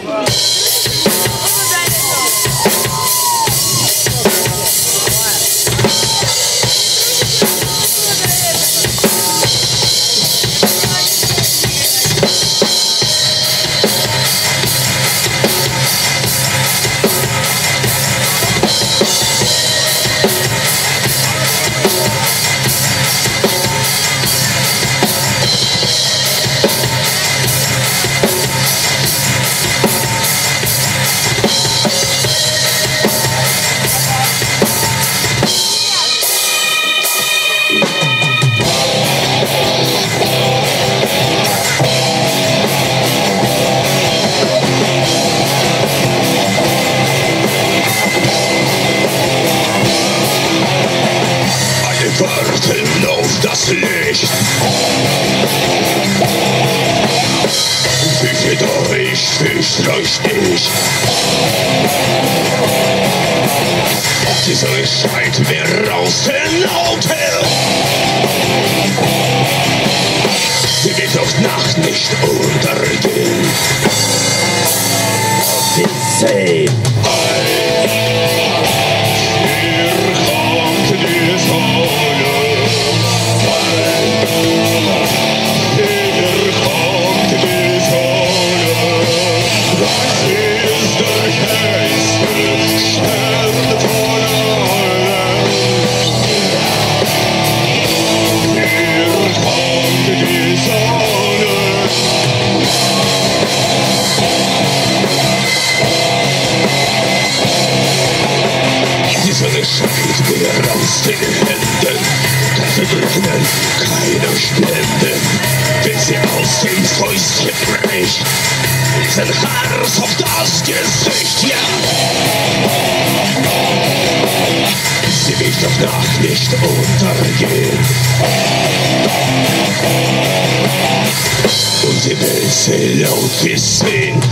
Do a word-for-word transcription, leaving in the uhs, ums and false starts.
Warten auf das Licht. Füße durch, Füße durch dich. Die Sonne scheint mir aus den Augen. Sie wird doch Nacht nicht untergehen. Sie sehen. Scheint mir aus den Händen, das Brennen keine Spende, wenn sie aus dem Fäustchen bricht, diesen Herz auf das Gesicht, ja. Sie will doch Nacht nicht untergehen. Und die Welt laut wie Sinn.